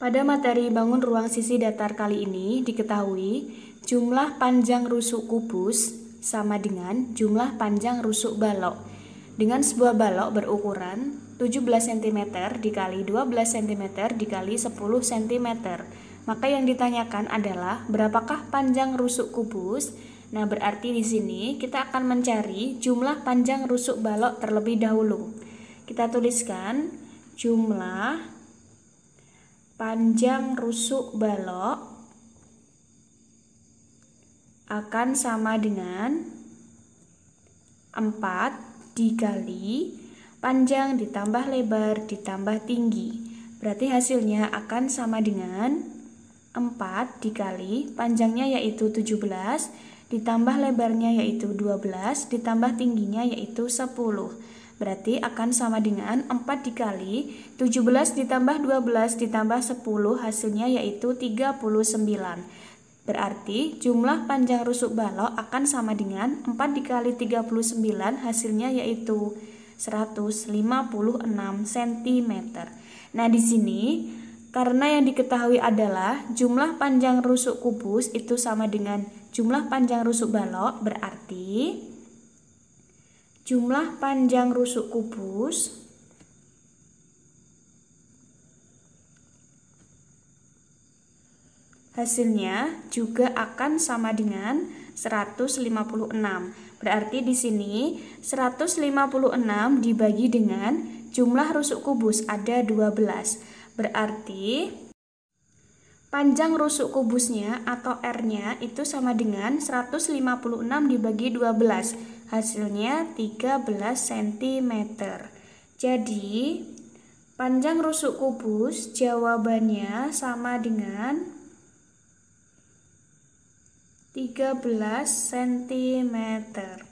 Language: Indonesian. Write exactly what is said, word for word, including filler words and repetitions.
Pada materi bangun ruang sisi datar kali ini diketahui jumlah panjang rusuk kubus sama dengan jumlah panjang rusuk balok. Dengan sebuah balok berukuran tujuh belas sentimeter dikali dua belas sentimeter dikali sepuluh sentimeter. Maka yang ditanyakan adalah berapakah panjang rusuk kubus? Nah, berarti di sini kita akan mencari jumlah panjang rusuk balok terlebih dahulu. Kita tuliskan jumlah panjang rusuk balok akan sama dengan empat dikali panjang ditambah lebar ditambah tinggi. Berarti hasilnya akan sama dengan empat dikali panjangnya yaitu tujuh belas ditambah lebarnya yaitu dua belas ditambah tingginya yaitu sepuluh. Berarti akan sama dengan empat dikali tujuh belas ditambah dua belas ditambah sepuluh, hasilnya yaitu tiga puluh sembilan. Berarti jumlah panjang rusuk balok akan sama dengan empat dikali tiga puluh sembilan, hasilnya yaitu seratus lima puluh enam sentimeter. Nah, di sini karena yang diketahui adalah jumlah panjang rusuk kubus itu sama dengan jumlah panjang rusuk balok, berarti jumlah panjang rusuk kubus hasilnya juga akan sama dengan seratus lima puluh enam. Berarti di sini seratus lima puluh enam dibagi dengan jumlah rusuk kubus ada dua belas. Berarti panjang rusuk kubusnya atau R-nya itu sama dengan seratus lima puluh enam dibagi dua belas. Hasilnya tiga belas sentimeter. Jadi panjang rusuk kubus jawabannya sama dengan tiga belas sentimeter.